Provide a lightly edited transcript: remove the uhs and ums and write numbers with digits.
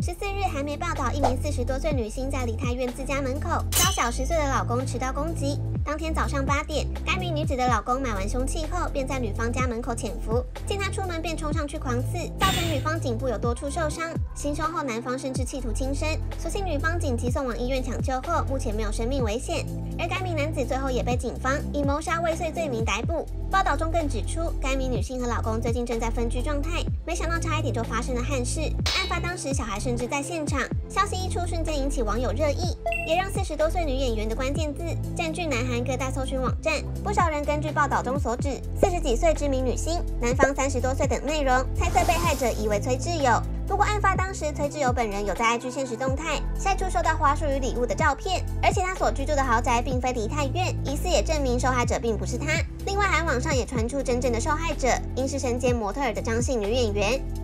14日，韩媒报道，一名40多岁女性在梨泰院自家门口遭小10岁的老公持刀攻击。当天早上8点，该名女子的老公买完凶器后，便在女方家门口潜伏，见她出门便冲上去狂刺，造成女方颈部有多处受伤。行凶后，男方甚至企图轻生，所幸女方紧急送往医院抢救后，目前没有生命危险。而该名男子最后也被警方以谋杀未遂罪名逮捕。报道中更指出，该名女性和老公最近正在分居状态，没想到差一点就发生了憾事。案发当时，小孩甚至在现场。消息一出，瞬间引起网友热议，也让40多岁女演员的关键字占据南韩各大搜寻网站。不少人根据报道中所指40几岁知名女星、男方30多岁等内容，猜测被害者疑为崔智友。不过案发当时，崔智友本人有在 IG 限时动态晒出收到花束与礼物的照片，而且他所居住的豪宅并非梨泰院，疑似也证明受害者并不是他。另外，韩网上也传出真正的受害者应是身兼模特儿的张姓女演员。